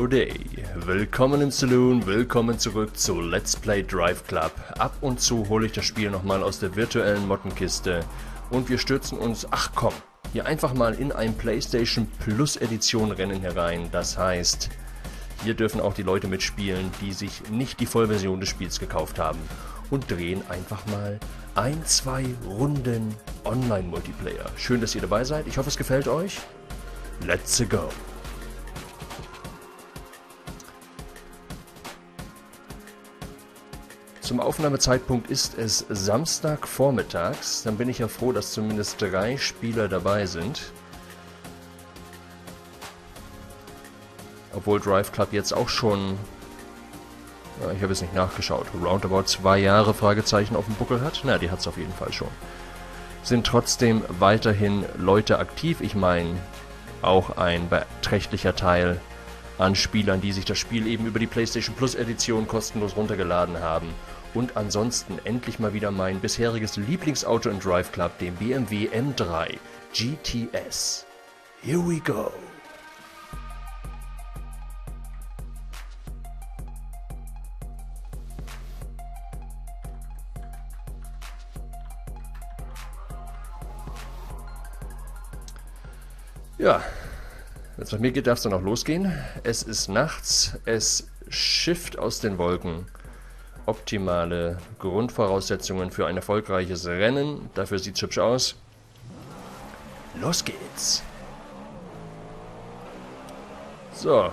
Today. Willkommen im Saloon, willkommen zurück zu Let's Play Drive Club. Ab und zu hole ich das Spiel nochmal aus der virtuellen Mottenkiste und wir stürzen uns, ach komm, hier einfach mal in ein PlayStation Plus Edition Rennen herein. Das heißt, hier dürfen auch die Leute mitspielen, die sich nicht die Vollversion des Spiels gekauft haben und drehen einfach mal ein, zwei Runden Online-Multiplayer. Schön, dass ihr dabei seid. Ich hoffe, es gefällt euch. Let's go! Zum Aufnahmezeitpunkt ist es Samstagvormittags. Dann bin ich ja froh, dass zumindest 3 Spieler dabei sind. Obwohl Drive Club jetzt auch schon, ja, ich habe es nicht nachgeschaut, roundabout 2 Jahre Fragezeichen auf dem Buckel hat. Na, die hat es auf jeden Fall schon. Sind trotzdem weiterhin Leute aktiv. Ich meine, auch ein beträchtlicher Teil an Spielern, die sich das Spiel eben über die PlayStation Plus Edition kostenlos runtergeladen haben. Und ansonsten endlich mal wieder mein bisheriges Lieblingsauto in Drive Club, den BMW M3 GTS. Here we go! Ja, wenn es nach mir geht, darf es dann auch losgehen. Es ist nachts, es schifft aus den Wolken. Optimale Grundvoraussetzungen für ein erfolgreiches Rennen. Dafür sieht es hübsch aus. Los geht's! So.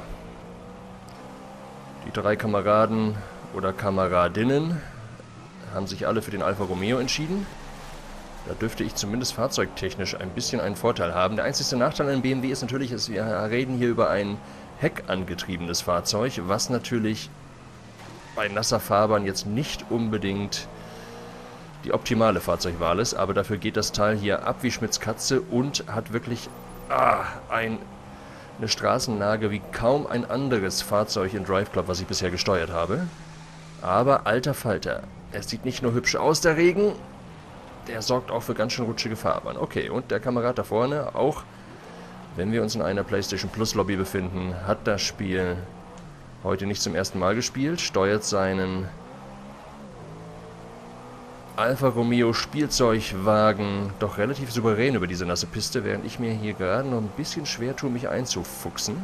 Die 3 Kameraden oder Kameradinnen haben sich alle für den Alfa Romeo entschieden. Da dürfte ich zumindest fahrzeugtechnisch ein bisschen einen Vorteil haben. Der einzige Nachteil an BMW ist natürlich, dass wir reden hier über ein heckangetriebenes Fahrzeug, was natürlich bei nasser Fahrbahn jetzt nicht unbedingt die optimale Fahrzeugwahl ist, aber dafür geht das Teil hier ab wie Schmitz Katze und hat wirklich eine Straßenlage wie kaum ein anderes Fahrzeug in Drive Club, was ich bisher gesteuert habe. Aber alter Falter, es sieht nicht nur hübsch aus, der Regen, der sorgt auch für ganz schön rutschige Fahrbahn. Okay, und der Kamerad da vorne, auch wenn wir uns in einer PlayStation Plus Lobby befinden, hat das Spiel heute nicht zum ersten Mal gespielt, steuert seinen Alfa Romeo Spielzeugwagen doch relativ souverän über diese nasse Piste, während ich mir hier gerade noch ein bisschen schwer tue, mich einzufuchsen.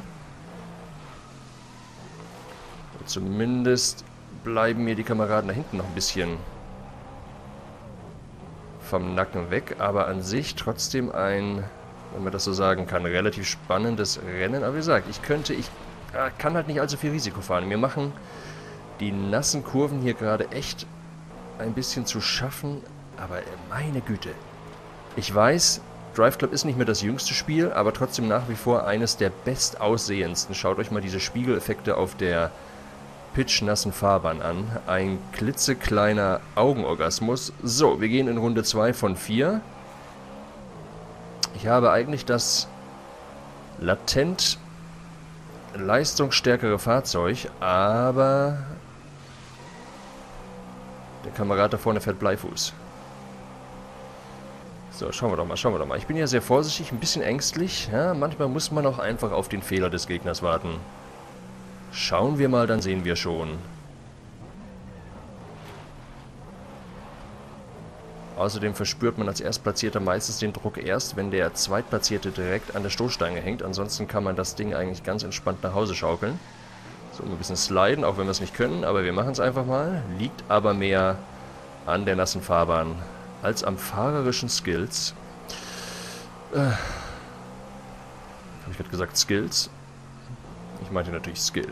Und zumindest bleiben mir die Kameraden da hinten noch ein bisschen vom Nacken weg, aber an sich trotzdem ein, wenn man das so sagen kann, relativ spannendes Rennen. Aber wie gesagt, ich kann halt nicht allzu viel Risiko fahren. Mir machen die nassen Kurven hier gerade echt ein bisschen zu schaffen, aber meine Güte. Ich weiß, Drive Club ist nicht mehr das jüngste Spiel, aber trotzdem nach wie vor eines der bestaussehendsten. Schaut euch mal diese Spiegeleffekte auf der pitchnassen Fahrbahn an. Ein klitzekleiner Augenorgasmus. So, wir gehen in Runde 2 von 4. Ich habe eigentlich das latent leistungsstärkere Fahrzeug, aber der Kamerad da vorne fährt Bleifuß. So, schauen wir doch mal. Ich bin ja sehr vorsichtig, ein bisschen ängstlich. Ja, manchmal muss man auch einfach auf den Fehler des Gegners warten. Schauen wir mal, dann sehen wir schon. Außerdem verspürt man als Erstplatzierter meistens den Druck erst, wenn der Zweitplatzierte direkt an der Stoßstange hängt. Ansonsten kann man das Ding eigentlich ganz entspannt nach Hause schaukeln. So, ein bisschen sliden, auch wenn wir es nicht können, aber wir machen es einfach mal. Liegt aber mehr an der nassen Fahrbahn als am fahrerischen Skills. Habe ich gerade gesagt Skills? Ich meinte natürlich Skill.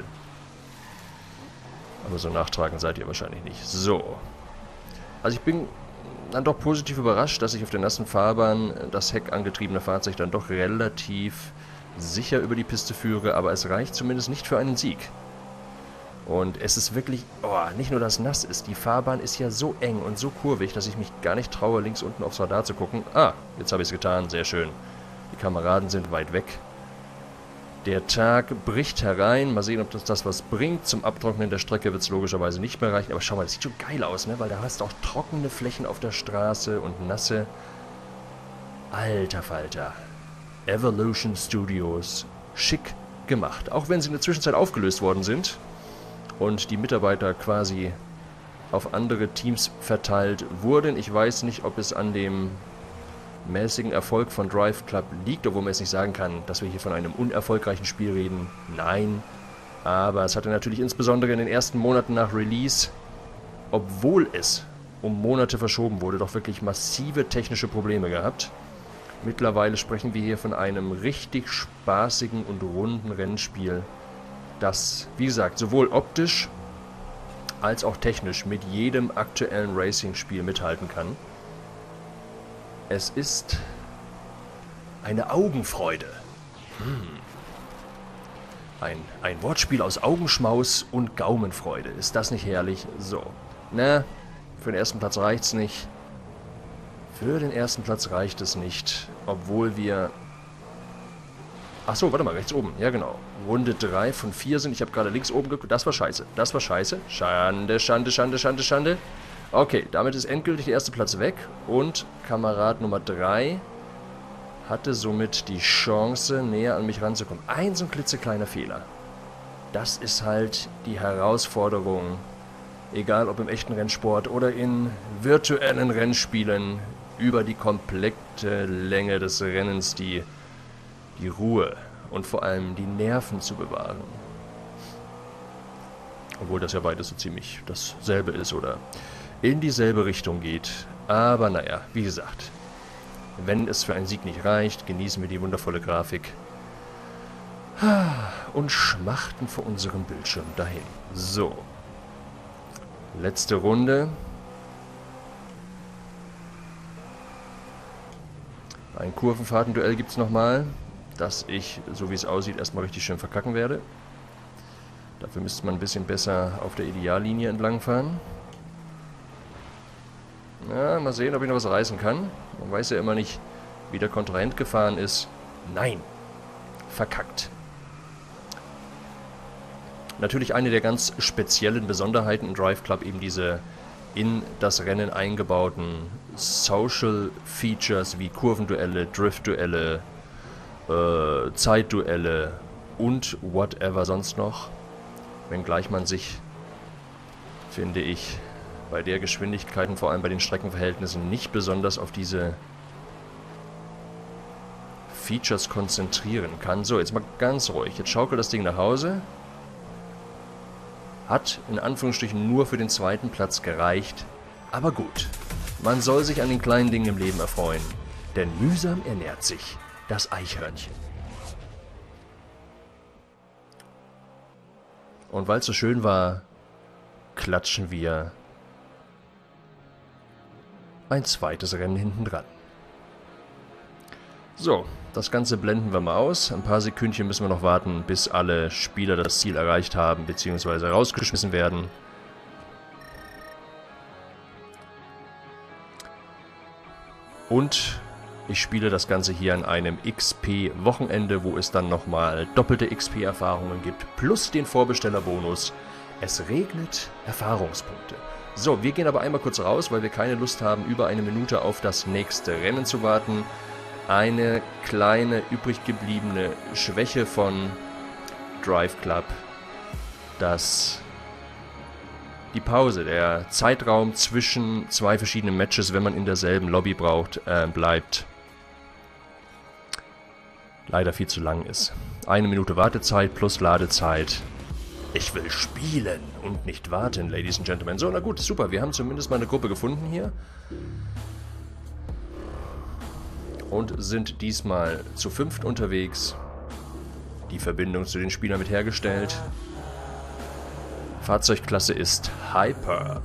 Aber so nachtragend seid ihr wahrscheinlich nicht. So. Also ich bin dann doch positiv überrascht, dass ich auf der nassen Fahrbahn das heckangetriebene Fahrzeug dann doch relativ sicher über die Piste führe, aber es reicht zumindest nicht für einen Sieg. Und es ist wirklich, nicht nur, dass nass ist, die Fahrbahn ist ja so eng und so kurvig, dass ich mich gar nicht traue, links unten aufs Radar zu gucken. Jetzt habe ich es getan, sehr schön. Die Kameraden sind weit weg. Der Tag bricht herein. Mal sehen, ob das was bringt. Zum Abtrocknen der Strecke wird es logischerweise nicht mehr reichen. Aber schau mal, das sieht schon geil aus, ne? Weil da hast du auch trockene Flächen auf der Straße und nasse. Alter Falter. Evolution Studios. Schick gemacht. Auch wenn sie in der Zwischenzeit aufgelöst worden sind und die Mitarbeiter quasi auf andere Teams verteilt wurden. Ich weiß nicht, ob es an dem mäßigen Erfolg von Drive Club liegt, obwohl man jetzt nicht sagen kann, dass wir hier von einem unerfolgreichen Spiel reden. Nein, aber es hatte natürlich insbesondere in den ersten Monaten nach Release, obwohl es um Monate verschoben wurde, doch wirklich massive technische Probleme gehabt. Mittlerweile sprechen wir hier von einem richtig spaßigen und runden Rennspiel, das, wie gesagt, sowohl optisch als auch technisch mit jedem aktuellen Racing-Spiel mithalten kann. Es ist eine Augenfreude. Ein Wortspiel aus Augenschmaus und Gaumenfreude. Ist das nicht herrlich? So. Na, für den ersten Platz reicht's nicht. Für den ersten Platz reicht es nicht, obwohl wir... Achso, warte mal, rechts oben. Ja, genau. Runde 3 von 4 sind. Ich habe gerade links oben geguckt. Das war scheiße. Das war scheiße. Schande, Schande, Schande, Schande, Schande. Okay, damit ist endgültig der erste Platz weg. Und Kamerad Nummer 3 hatte somit die Chance, näher an mich ranzukommen. Ein so ein klitzekleiner Fehler. Das ist halt die Herausforderung, egal ob im echten Rennsport oder in virtuellen Rennspielen, über die komplette Länge des Rennens die Ruhe und vor allem die Nerven zu bewahren. Obwohl das ja beides so ziemlich dasselbe ist oder in dieselbe Richtung geht. Aber naja, wie gesagt, wenn es für einen Sieg nicht reicht, genießen wir die wundervolle Grafik und schmachten vor unserem Bildschirm dahin. So. Letzte Runde. Ein Kurvenfahrtenduell gibt es nochmal, das ich, so wie es aussieht, erstmal richtig schön verkacken werde. Dafür müsste man ein bisschen besser auf der Ideallinie entlangfahren. Ja, mal sehen, ob ich noch was reißen kann. Man weiß ja immer nicht, wie der Kontrahent gefahren ist. Nein, verkackt. Natürlich eine der ganz speziellen Besonderheiten in Drive Club, eben diese in das Rennen eingebauten Social Features wie Kurvenduelle, Driftduelle, Zeitduelle und whatever sonst noch. Wenngleich man sich, finde ich, bei der Geschwindigkeit und vor allem bei den Streckenverhältnissen nicht besonders auf diese Features konzentrieren kann. So, jetzt mal ganz ruhig. Jetzt schaukelt das Ding nach Hause. Hat in Anführungsstrichen nur für den zweiten Platz gereicht. Aber gut, man soll sich an den kleinen Dingen im Leben erfreuen. Denn mühsam ernährt sich das Eichhörnchen. Und weil es so schön war, klatschen wir ein zweites Rennen hinten dran. So, das Ganze blenden wir mal aus. Ein paar Sekündchen müssen wir noch warten, bis alle Spieler das Ziel erreicht haben, beziehungsweise rausgeschmissen werden. Und ich spiele das Ganze hier an einem XP-Wochenende, wo es dann nochmal doppelte XP-Erfahrungen gibt, plus den Vorbestellerbonus. Es regnet Erfahrungspunkte. So, wir gehen aber einmal kurz raus, weil wir keine Lust haben, über eine Minute auf das nächste Rennen zu warten. Eine kleine übrig gebliebene Schwäche von Drive Club, dass die Pause, der Zeitraum zwischen zwei verschiedenen Matches, wenn man in derselben Lobby bleibt, leider viel zu lang ist. 1 Minute Wartezeit plus Ladezeit. Ich will spielen und nicht warten, Ladies and Gentlemen. So, na gut, super. Wir haben zumindest mal eine Gruppe gefunden hier. Und sind diesmal zu 5 unterwegs. Die Verbindung zu den Spielern wird hergestellt. Fahrzeugklasse ist Hyper.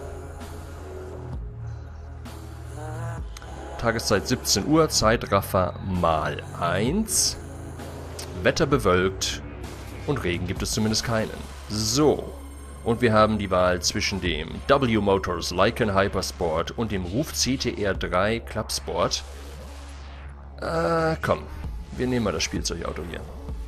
Tageszeit 17 Uhr, Zeitraffer mal 1. Wetter bewölkt und Regen gibt es zumindest keinen. So, und wir haben die Wahl zwischen dem W Motors Lycan Hypersport und dem Ruf CTR 3 Clubsport. Komm, wir nehmen mal das Spielzeugauto hier.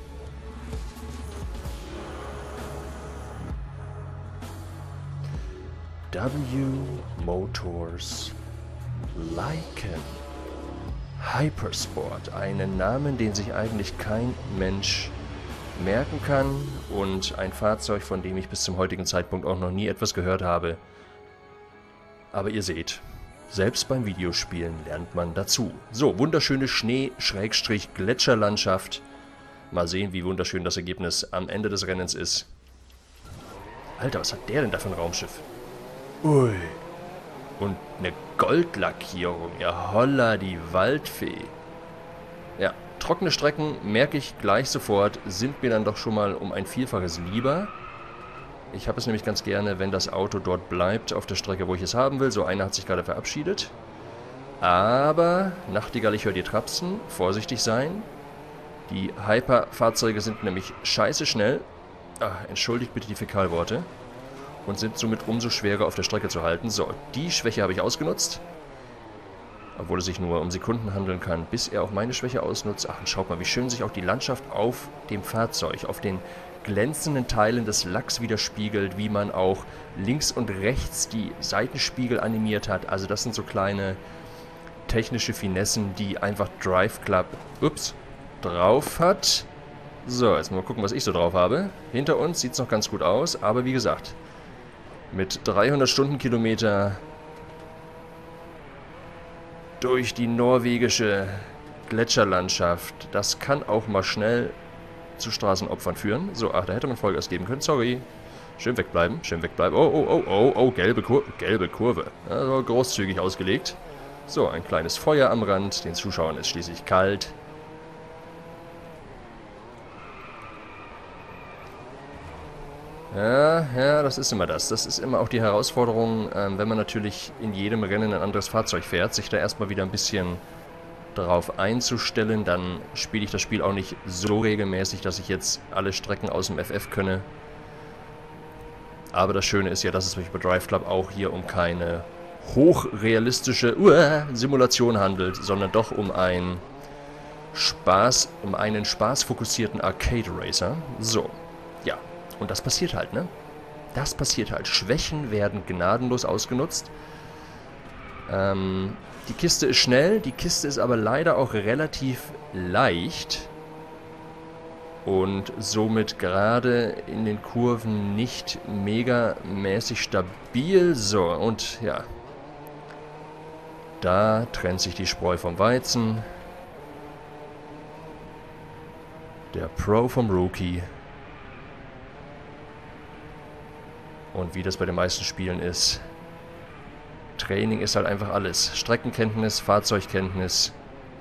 W Motors Lycan Hypersport. Einen Namen, den sich eigentlich kein Mensch merken kann und ein Fahrzeug, von dem ich bis zum heutigen Zeitpunkt auch noch nie etwas gehört habe. Aber ihr seht, selbst beim Videospielen lernt man dazu. So, wunderschöne Schnee-Gletscherlandschaft. Mal sehen, wie wunderschön das Ergebnis am Ende des Rennens ist. Alter, was hat der denn da für ein Raumschiff? Ui. Und eine Goldlackierung. Ja, holla, die Waldfee. Ja, trockene Strecken, merke ich gleich sofort, sind mir dann doch schon mal um ein Vielfaches lieber. Ich habe es nämlich ganz gerne, wenn das Auto dort bleibt, auf der Strecke, wo ich es haben will. So, einer hat sich gerade verabschiedet. Aber, Nachtigall, ich höre dir trapsen. Vorsichtig sein. Die Hyper-Fahrzeuge sind nämlich scheiße schnell. Entschuldigt bitte die Fäkalworte. Und sind somit umso schwerer auf der Strecke zu halten. So, die Schwäche habe ich ausgenutzt. Obwohl es sich nur um Sekunden handeln kann, bis er auch meine Schwäche ausnutzt. Ach, und schaut mal, wie schön sich auch die Landschaft auf dem Fahrzeug, auf den glänzenden Teilen des Lacks widerspiegelt, wie man auch links und rechts die Seitenspiegel animiert hat. Also das sind so kleine technische Finessen, die einfach Drive Club drauf hat. So, jetzt mal gucken, was ich so drauf habe. Hinter uns sieht es noch ganz gut aus, aber wie gesagt, mit 300 Stundenkilometer durch die norwegische Gletscherlandschaft, das kann auch mal schnell zu Straßenopfern führen. So, ach, da hätte man Vollgas geben können, sorry. Schön wegbleiben, schön wegbleiben. Oh, gelbe Kurve. Also großzügig ausgelegt. So, ein kleines Feuer am Rand, den Zuschauern ist schließlich kalt. Ja, das ist immer das. Das ist immer auch die Herausforderung, wenn man natürlich in jedem Rennen ein anderes Fahrzeug fährt, sich da erstmal wieder ein bisschen darauf einzustellen. Dann spiele ich das Spiel auch nicht so regelmäßig, dass ich jetzt alle Strecken aus dem FF könne. Aber das Schöne ist ja, dass es sich bei Drive Club auch hier um keine hochrealistische Simulation handelt, sondern doch um einen spaßfokussierten Arcade Racer. So, ja. Und das passiert halt, ne? Das passiert halt. Schwächen werden gnadenlos ausgenutzt. Die Kiste ist schnell, die Kiste ist aber leider auch relativ leicht. Und somit gerade in den Kurven nicht megamäßig stabil. So, und ja. Da trennt sich die Spreu vom Weizen. Der Pro vom Rookie. Und wie das bei den meisten Spielen ist, Training ist halt einfach alles. Streckenkenntnis, Fahrzeugkenntnis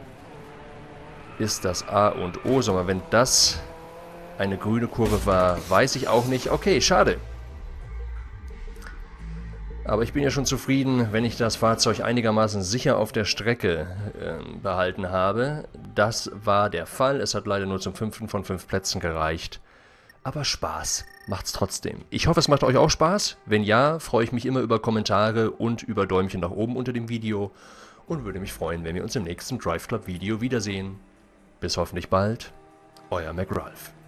ist das A und O. Sondern wenn das eine grüne Kurve war, weiß ich auch nicht. Okay, schade. Aber ich bin ja schon zufrieden, wenn ich das Fahrzeug einigermaßen sicher auf der Strecke behalten habe. Das war der Fall. Es hat leider nur zum 5. von 5 Plätzen gereicht. Aber Spaß macht's trotzdem. Ich hoffe, es macht euch auch Spaß. Wenn ja, freue ich mich immer über Kommentare und über Däumchen nach oben unter dem Video und würde mich freuen, wenn wir uns im nächsten Drive Club Video wiedersehen. Bis hoffentlich bald. Euer McRalph.